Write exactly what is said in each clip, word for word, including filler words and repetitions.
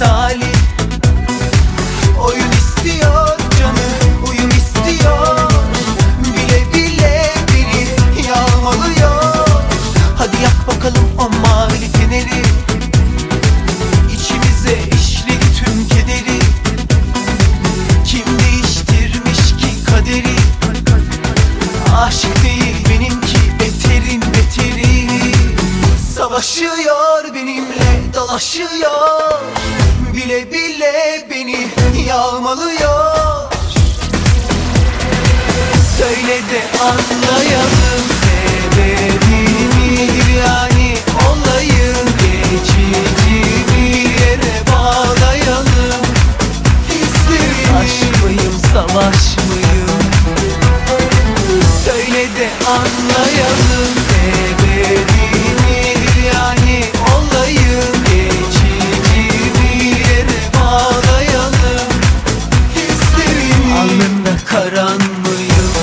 misali. Oyun istiyor canı, uyum istiyor, bile bile beni yağmalıyor. Hadi yak bakalım o mavili feneri, İçimize işledi tüm kederi. Kim değiştirmiş ki kaderi? Aşk değil benimki, beterin beteri. Savaşıyor benimle, dalaşıyor, bile bile beni yağmalıyor. Söyle de anlayalım sebebini, yani olayım geçici bir yere bağlayalım. Hislerimi, aşk mıyım, savaş mıyım? Söyle de anlayalım sebebini, yani olayım geçici bir yere bağlayalım. Hislerimi, alnında karan mıyım?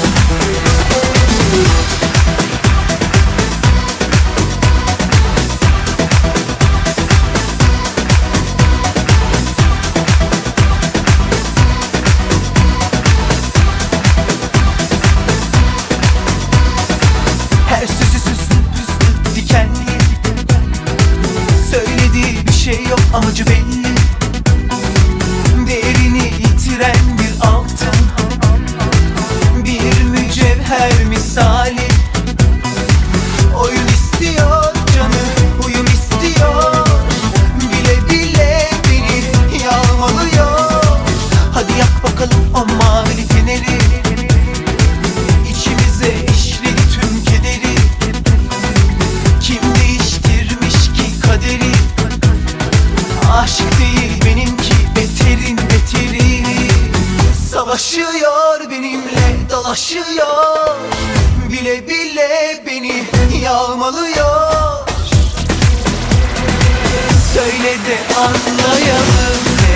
Her sözü süslü püslü dikenli, söylediği bir şey yok, amacı belli. Değerini yitiren bir altın, bir mücevher misali. Oyun istiyor canı, uyum istiyor, bile bile beni yağmalıyor. Hadi yak bakalım o mavili feneri, İçimize işledi tüm kederi. Kim değiştirmiş ki kaderi? Aşk değil benimki, beterin beteri. Savaşıyor benimle, dalaşıyor, bile bile beni yağmalıyor. Söyle de anlayalım